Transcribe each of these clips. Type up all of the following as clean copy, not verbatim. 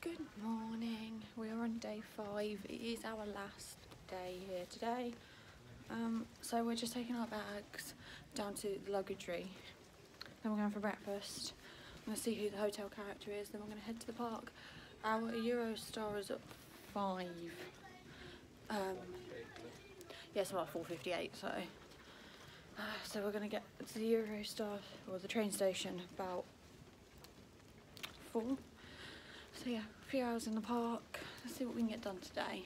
Good morning. We are on day 5. It is our last day here today. So we're just taking our bags down to the luggage-ry. Then we're going for breakfast. I'm going to see who the hotel character is. Then we're going to head to the park. Our Eurostar is at 5. Yes, about 4:58. So we're going to get to the Eurostar or the train station about 4. So yeah, a few hours in the park. Let's see what we can get done today.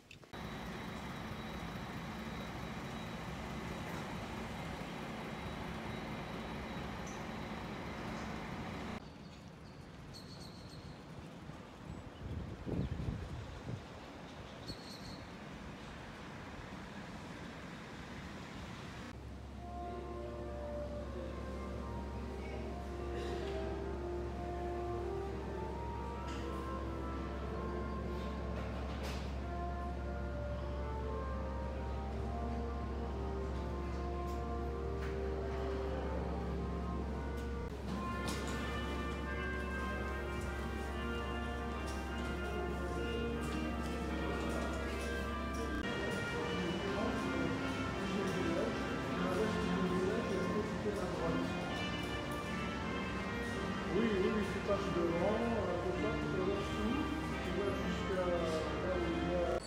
Passe devant, comme ça, tu peux voir dessous, tu vois jusqu'à là où il y a...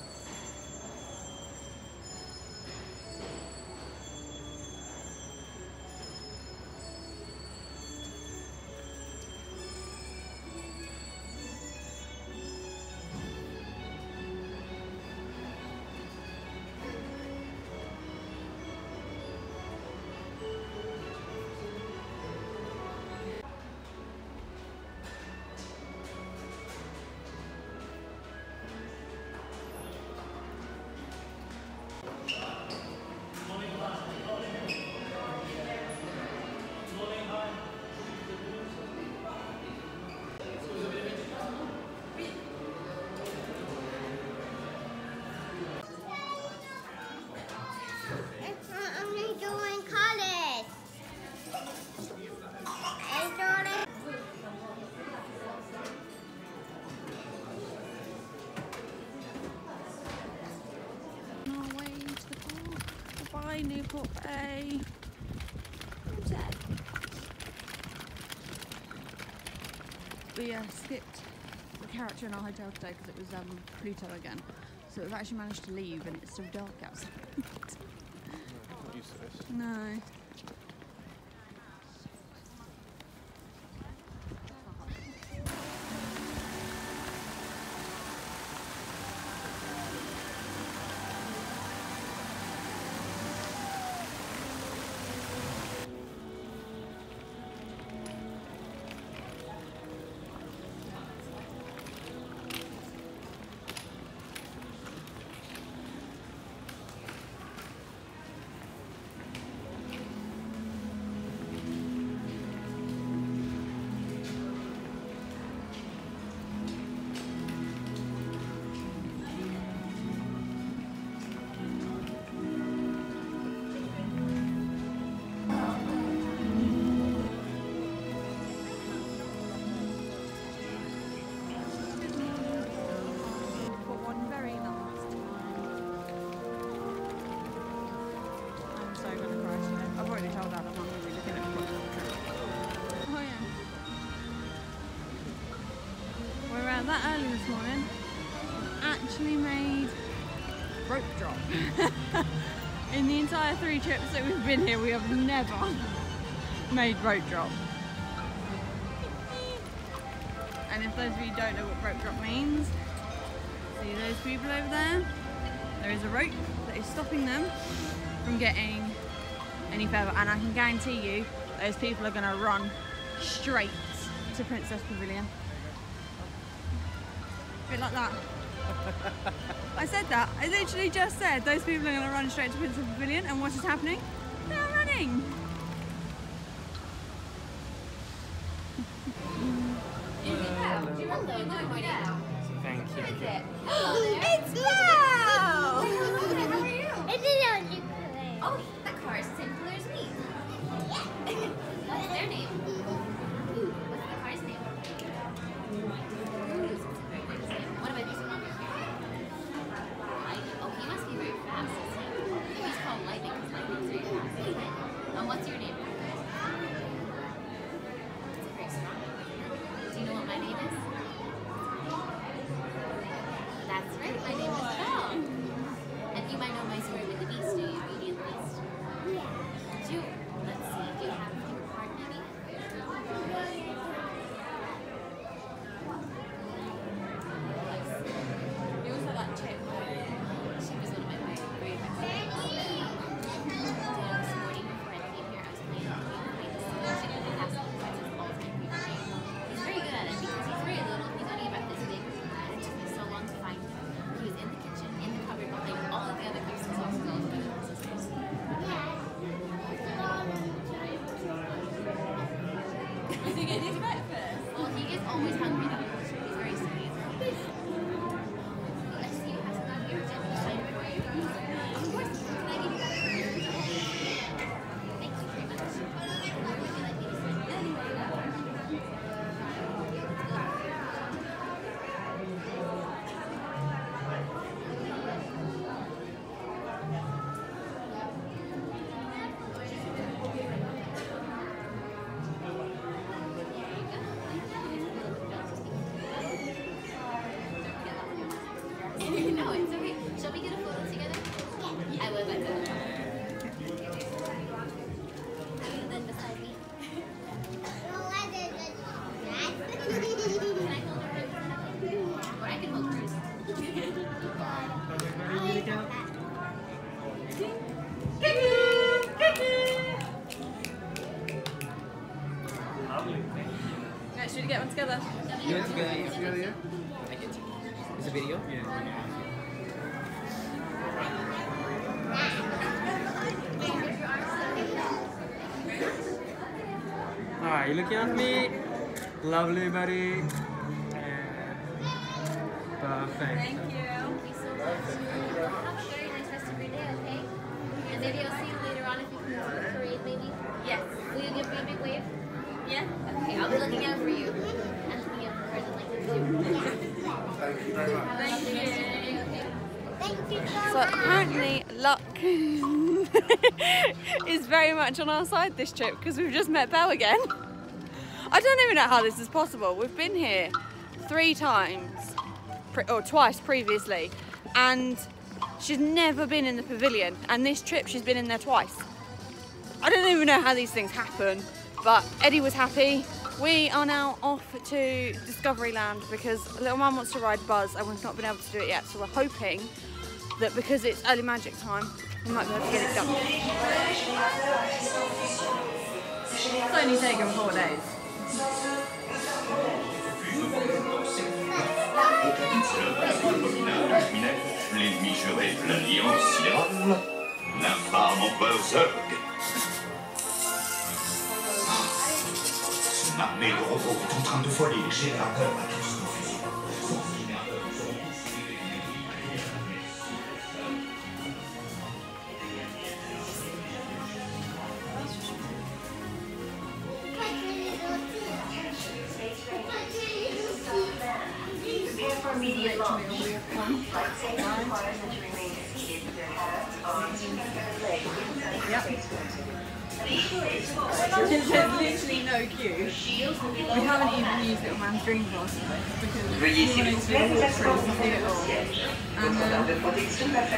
Newport Bay. We skipped the character in our hotel today because it was Pluto again. So we've actually managed to leave and it's still dark outside. Not used to this. No. That early this morning, actually made rope drop. In the entire 3 trips that we've been here, we have never made rope drop. And if those of you don't know what rope drop means, see those people over there? There is a rope that is stopping them from getting any further, and I can guarantee you those people are going to run straight to Princess Pavilion. A bit like that. I said that. I literally just said those people are going to run straight to Princess Pavilion, and what is happening? They are running. Thank you. It's Mel! How are you? Oh, that car is the same color as me. What's their name? What's the car's name? Ooh, You want to go here? Together, yeah? I get you. Is it video? Yeah. Alright, you looking at me? Lovely, buddy. Perfect. Thank you. Thank you so much. Have a very nice rest of your day, okay? And maybe I'll see you later on if you come to the parade, maybe? Yes. Will you give me a big wave? Yeah? Okay, I'll be looking out for you. And looking out for her that like this too. Thank you very much. Thank you. Thank you so So apparently luck is very much on our side this trip because we've just met Belle again. I don't even know how this is possible. We've been here 3 times, or twice previously, and she's never been in the pavilion, and this trip she's been in there twice. I don't even know how these things happen, but Eddie was happy. We are now off to Discoveryland because little mum wants to ride Buzz and we've not been able to do it yet, so we're hoping that because it's early magic time, we might be able to get it done. It's only taken 4 days. L'ennemi juré de l'Alliance Sidérale, l'infâme empereur Zurg. Son armée de robots est en train de voler les générateurs à tous nos fusils. Immediate launch. Flight safety requires that you remain seated with your hands, arms, feet, and legs inside the spaceport. There's literally no queue. We haven't even used little man's dream pass because we wanted to walk through and see it all. And here's the other thing. Not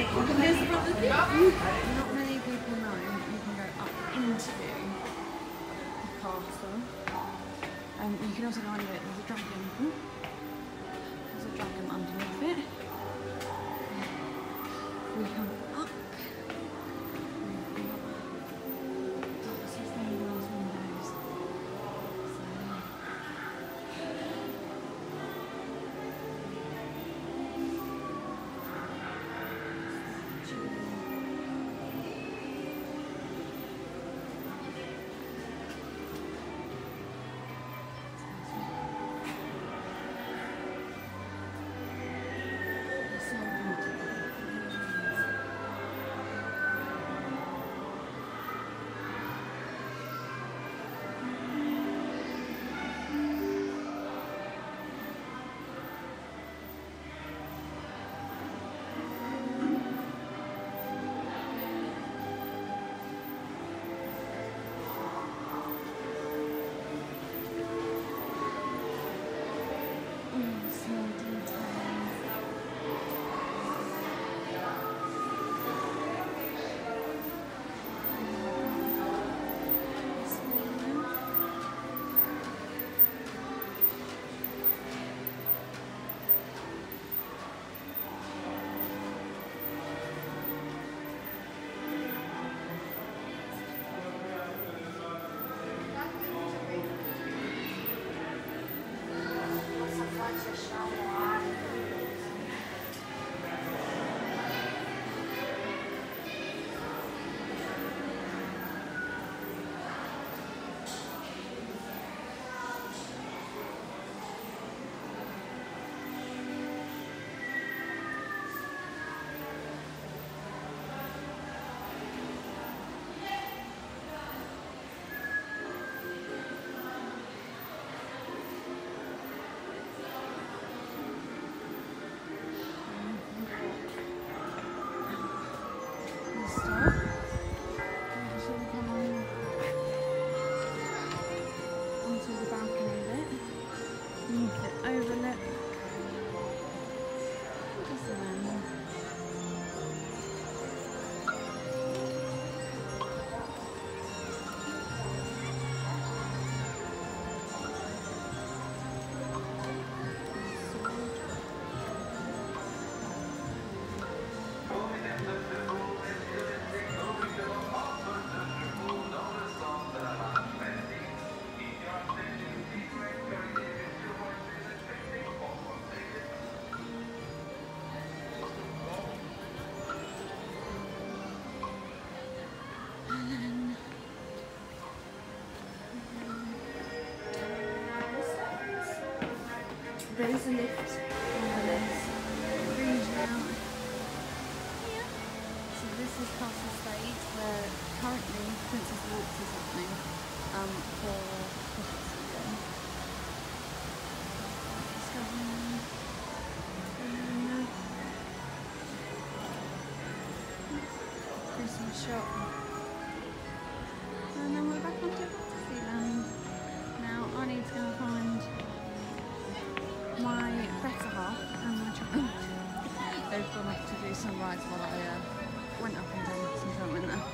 many people know that you can go up into the castle. And you can also go under it. There's a dragon. There's a dragon underneath it. We come up. There is a lift on this bridge now. So this is Castle State, where currently Princess Walks is happening for Christmas season. Christmas shop. And then we're back onto Disneyland. Now I need to go and find my better half and my child. They've gone up to do some rides while I went up and done some filming there.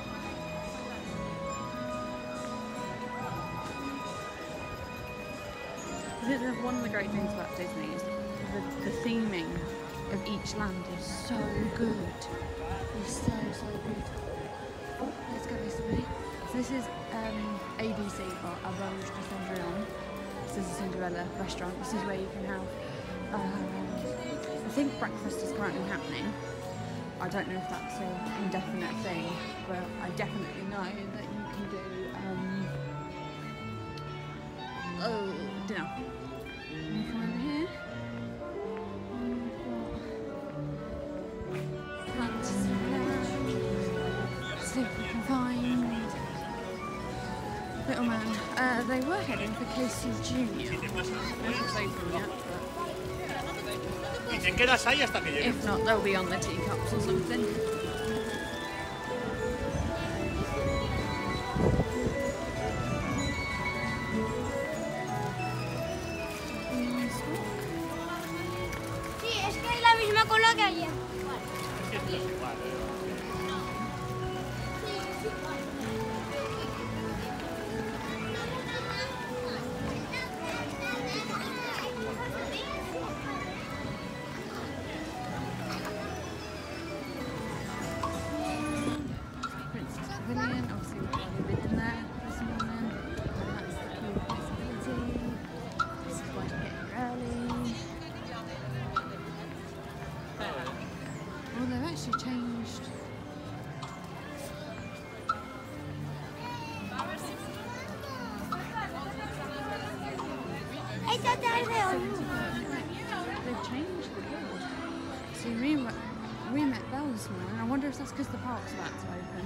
I think that one of the great things about Disney is the theming of each land is so good. It's so good. Let's go this way. So this is ABC, or Auberge de Cendrillon. This is a Cinderella restaurant. This is where you can have, I think breakfast is currently happening. I don't know if that's an indefinite thing, but I definitely know that you can do dinner. And we come over here. See if we can find Little Man. They were heading for Casey Jr. I don't know if it's open yet, but if not, they'll be on the teacups or something. Sí, es que es la misma cola que ayer. Obviously we've already been in there this morning, and that's the queue possibility. This is why you get here early. Well, they've actually changed. They've changed the board. So we met Belle this morning. I wonder if that's because the park's about to open.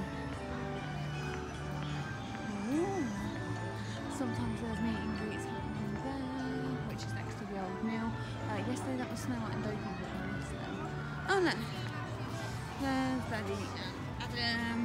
Sometimes there's meet and greets happening there, which is next to the old mill. Yesterday that was Snow White and Dopey. Oh no, there's Daddy and Adam.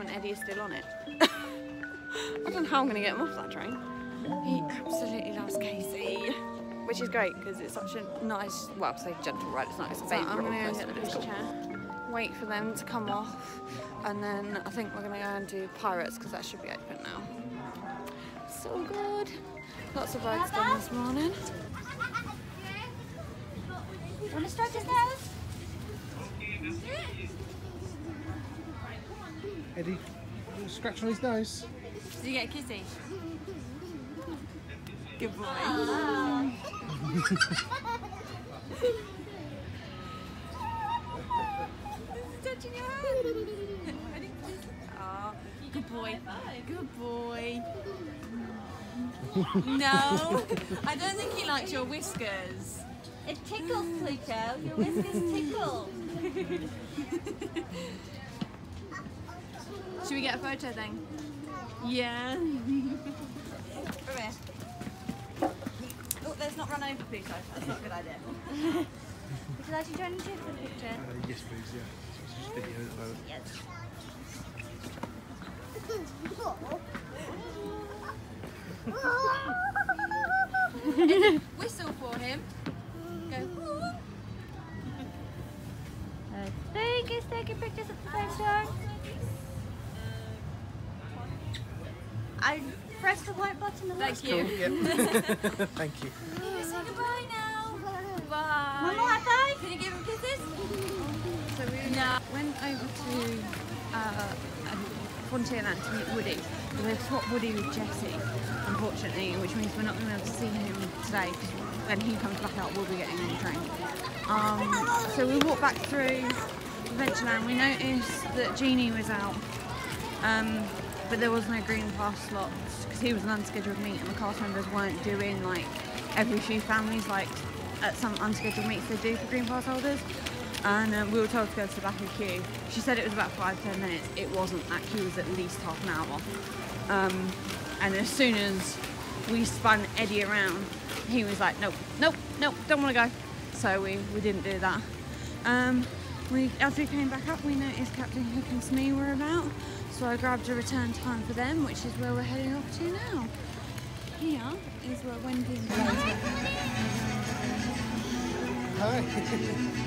and Eddie is still on it. I don't know how I'm going to get him off that train. He absolutely loves Casey, which is great because it's such a nice, well, say gentle ride. It's not a baby roller coaster, but it's cool. Wait for them to come off, and then I think we're going to go and do Pirates because that should be open now. So good. Lots of rides done this morning. Want to start his nose? Eddie, scratch on his nose. Did you get a kissy? Good boy. Touching your hand. Oh, good boy. Good boy. No, I don't think he likes your whiskers. It tickles, Pluto. Your whiskers tickle. Should we get a photo then? Yeah. Come here. Oh, let's not run over Pluto. That's not a good idea. Would you like to join in too for the picture? Yes, please, yeah. It's just video at the moment. Yes. Whistle for him. Go. Thank you, taking pictures at the same time. I pressed the white button. Thank you. Thank you. Say goodbye now. Bye. One more high five. Can you give him kisses? So we went over to Frontierland to meet Woody. We've swapped Woody with Jessie, unfortunately, which means we're not going to be able to see him today because when he comes back out, we'll be getting on the train. So we walked back through Adventureland. We noticed that Genie was out, but there was no green pass slots because he was an unscheduled meet and the cast members weren't doing like every few families like at some unscheduled meets they do for green pass holders. And we were told to go to the back of the queue. She said it was about 5-10 minutes. It wasn't. That queue was at least half an hour. And as soon as we spun Eddie around, he was like, nope, nope, nope, don't want to go. So we didn't do that. As we came back up, we noticed Captain Hook and Smee were about. So I grabbed a return time for them, which is where we're heading off to now. Here is where Wendy and Blaze Hi.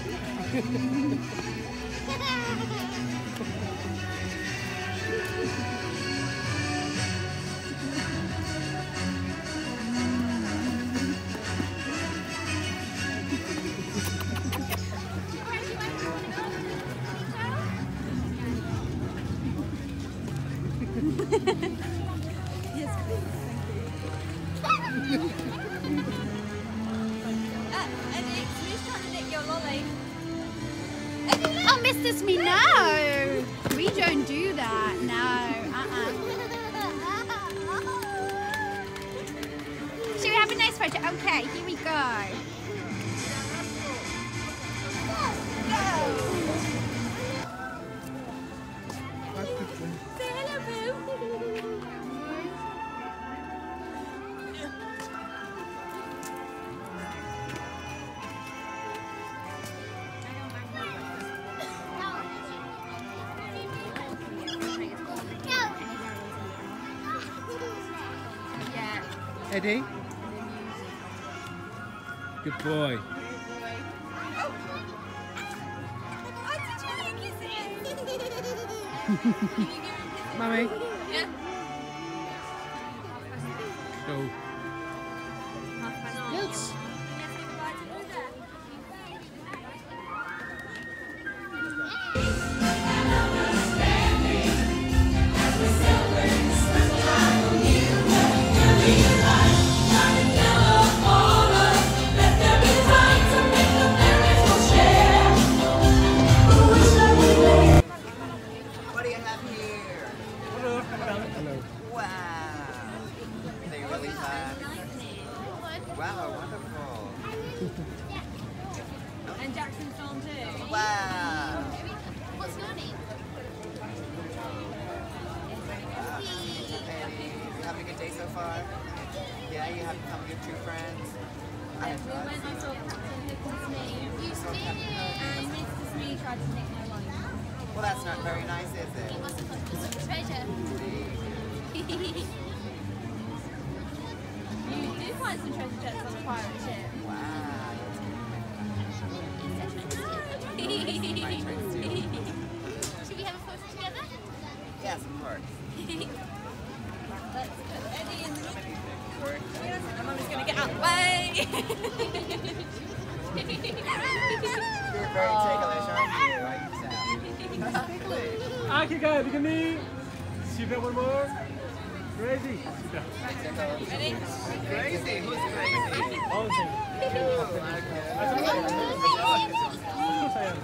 Yes, please. Thank you. Eddie, Smee's trying to nick your lolly. Oh, Mr. Smee, no! We don't do that. No. Should we have a nice photo? Okay, here we go. Say hello, Boo. Eddie? Good boy. Mummy? Yeah. Go. Yes. What do you have here? Hello. Wow. They really fast. Wow, wonderful. And Jackson's on too. Wow. What's your name? Eddie, you having a good day so far? Yeah, you have come with your two friends? I We went, I saw Captain Hook and Smee. saw Captain Hook. And Mr. Smee tried to nick my lolly. Well, that's not very nice, is He it? must have put some treasure. You do find some treasure chests on a pirate ship. Wow. Should we have a photo together? Yes, of course. Let's put Eddie in the middle. And Mummy's going to get out the way. You're very ticklish, aren't you? Why you sound? Ticklish. Akika, look at me. Super, one more. Crazy. Super. Ready? Crazy? Who's crazy? All the same. Of course I am.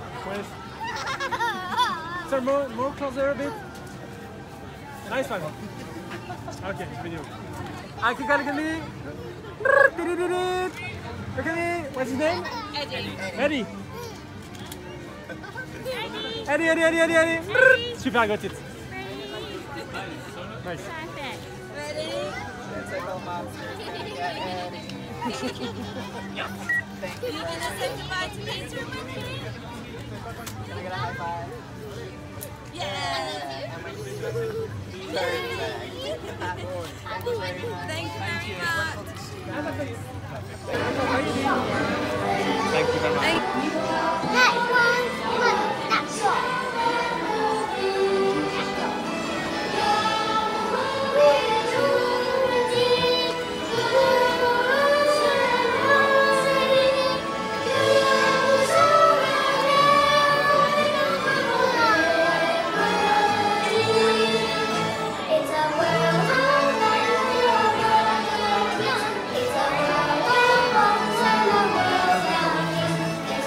Well, sir, more closer a bit. Nice one. Okay, video. Akika, look at me. Look at me. What's his name? Eddie. Eddie. Super, got it. Nice. Ready? It's a little monster. Yeah, Eddie. Thank you. You're going to say goodbye to me too, Minnie? Can I get a high five? Yeah. Thank you very much. Thank you very much. It's a world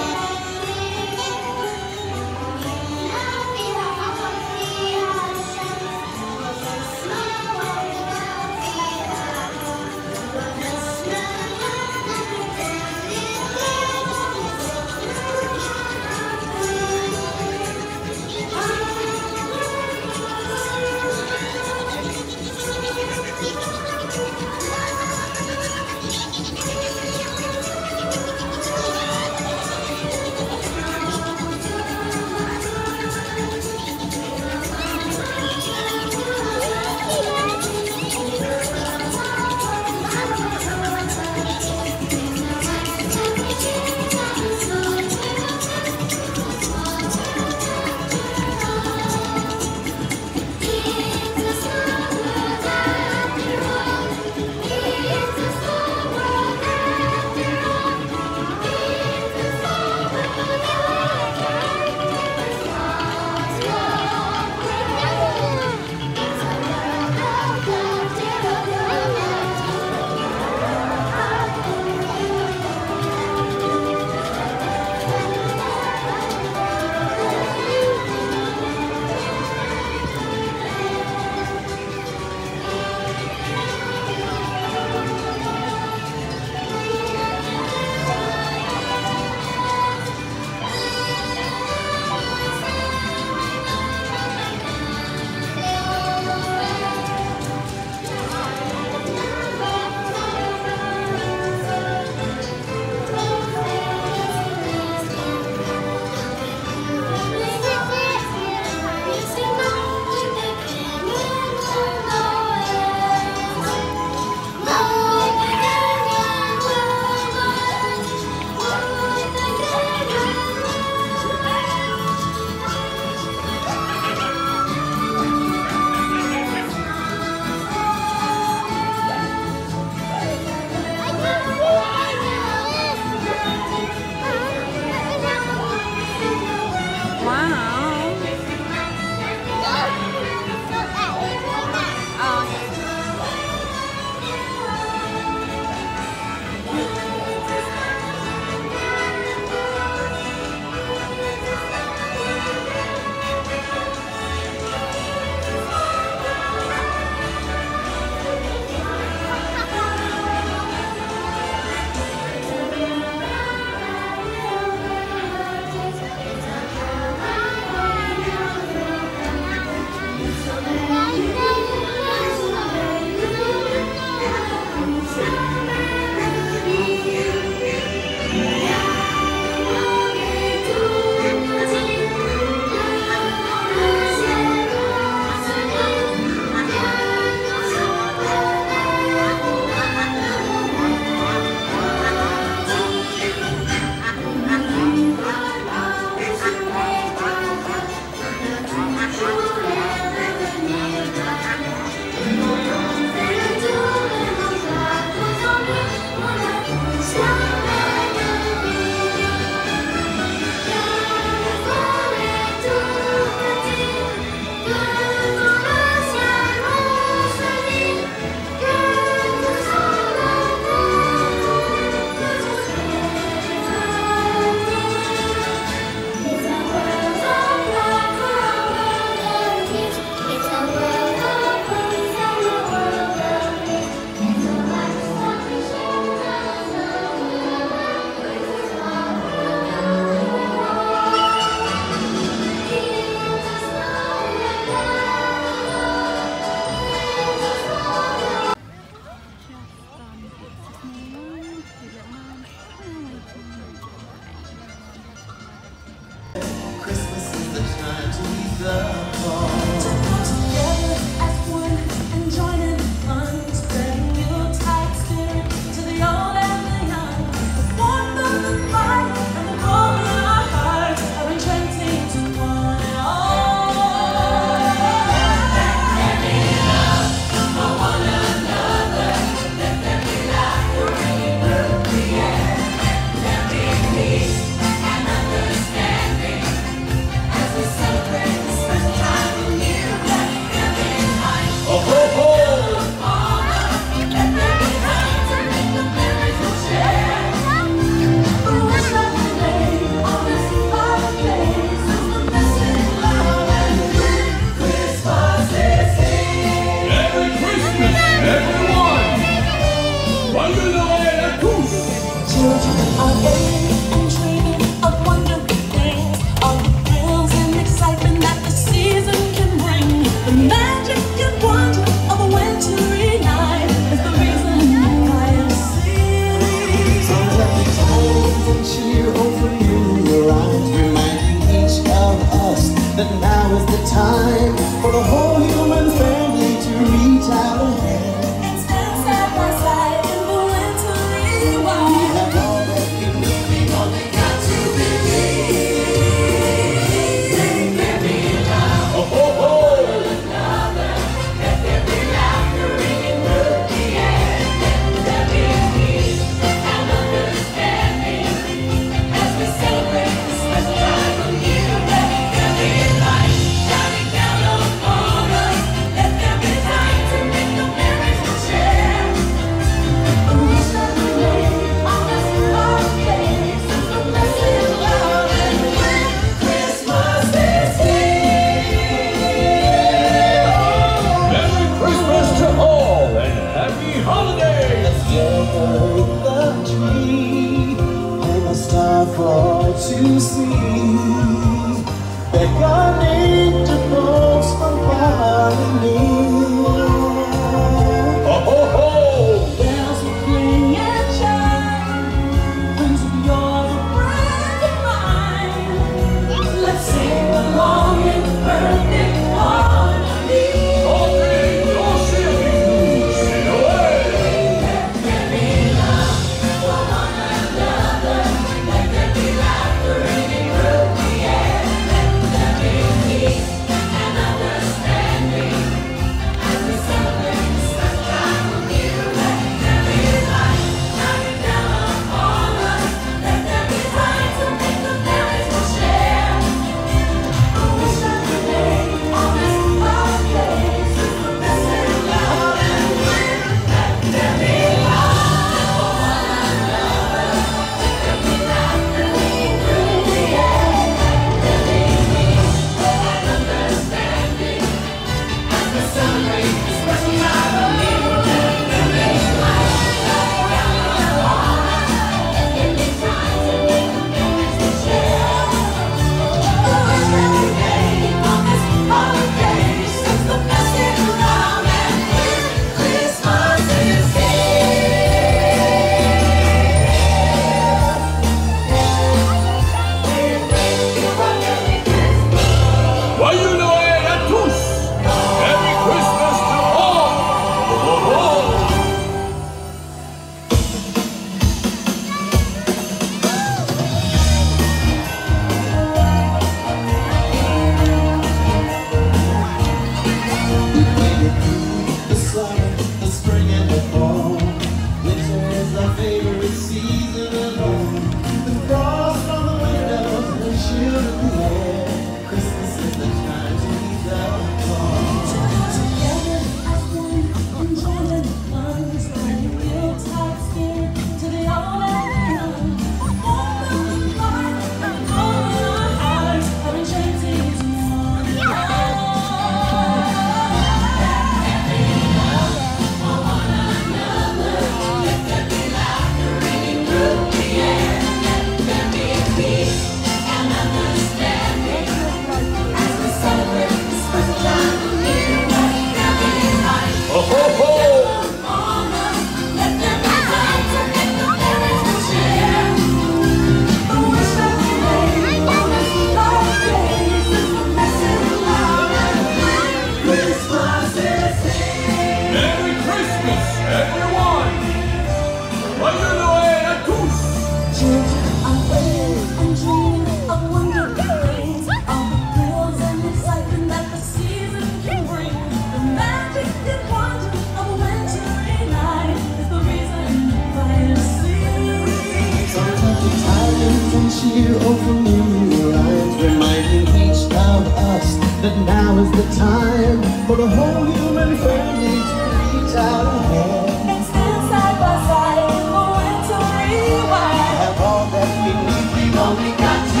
cheer over new lines, reminding each of us that now is the time for the whole human family to reach out ahead and stand side by side in the winter rewind. Have all that we need, we've only got to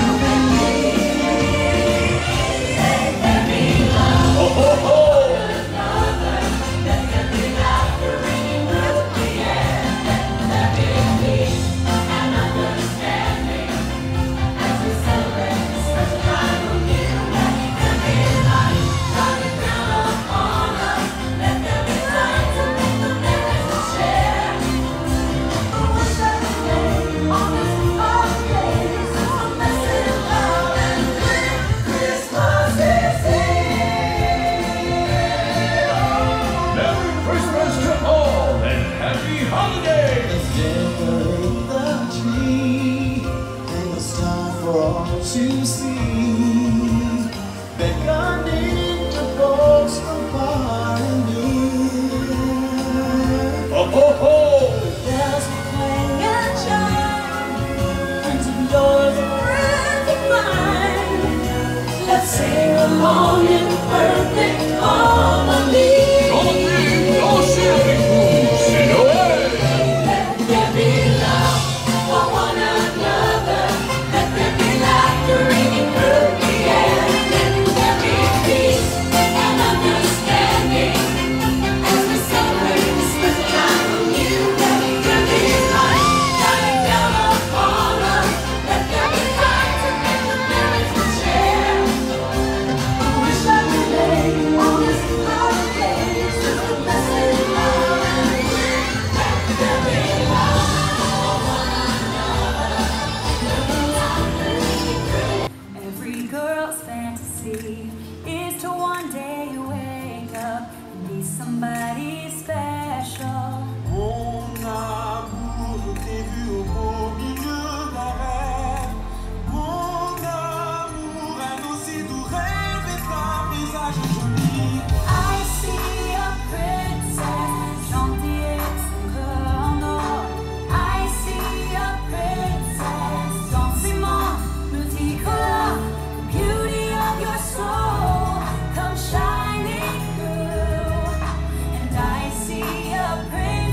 believe. Let there be love. Oh, oh, oh. Let there be laughter ringing through the air. Let there be peace and understanding as we celebrate this special time of year. Let there be light shining down upon us. Let there be time to make the memories we share. I wish that today, on this holiday, is a message of love and clear. Christmas is here. Merry Christmas to all and happy holidays! Decorate the tree, hang a star for all to see, beckoning to folks from far and near. Ho, ho, ho! Bells will clang and chime, and some doors are friends of mine. Let's sing along in perfect harmony. Let there be love for one another. Let there be laughter ringing through the air. Let there be peace and understanding as we celebrate this special time of you. Let there be light shining down upon us. Let there be time to make the memories we share. I wish that today, on this holiday, is just a message of love and clear. Let there be love for one another. Every girl's fantasy is to one day wake up and be somebody special. Mon amour, je t'ai vu au beau milieu d'un rêve. Mon amour, un aussi doux rêve est un visage joli. I see a princess, gentille et son cœur en or. I see a princess, dans ses mains multicolores. The beauty of your soul comes shining through. And I see a princess.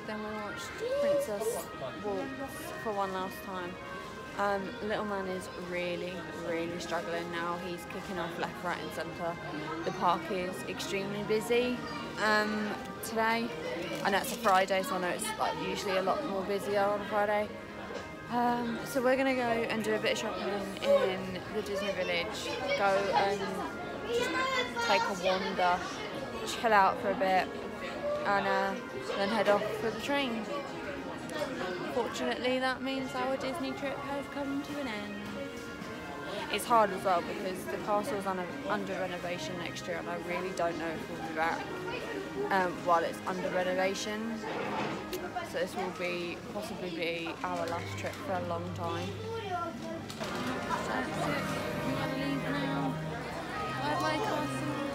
then we watched Princess Waltz for one last time. Little man is really struggling now. He's kicking off left, right and centre. The park is extremely busy today. I know it's a Friday, so I know it's like usually a lot more busier on a Friday. So we're gonna go and do a bit of shopping in the Disney Village, go and take a wander, chill out for a bit, and then head off for the train. Fortunately, that means our Disney trip has come to an end. It's hard as well because the castle's under renovation next year, and I really don't know if we'll be back while it's under renovation. So this will possibly be our last trip for a long time. So that's it. We gotta leave now. Bye-bye, castles.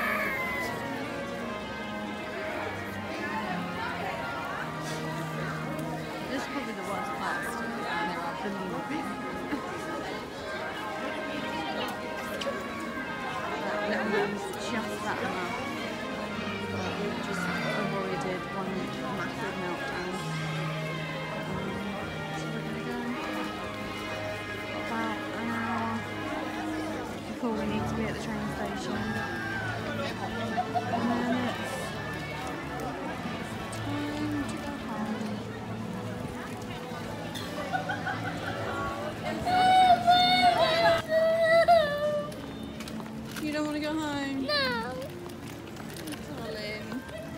This is probably the worst part. Little man's just about the mouth. Just avoided one massive meltdown. So we're going to go about an hour before we need to be at the train station. And then it's time to go home. You don't want to go home? No. Darling.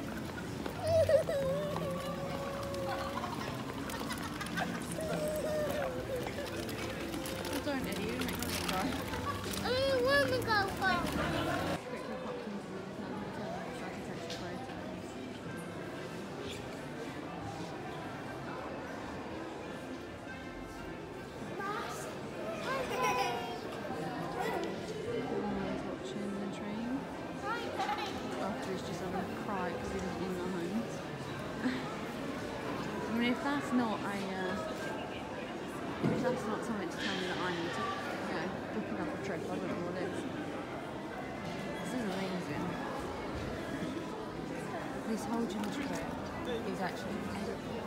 Don't hit you, make me cry. I want to go far. Quickly popped into the hotel so I can take some photos. Everyone's watching the train. After he's just having a cry because he doesn't want to go home. I mean, if that's not something to tell me that I need to, book another trip, I don't know what it is. This is amazing. This whole gym trip is actually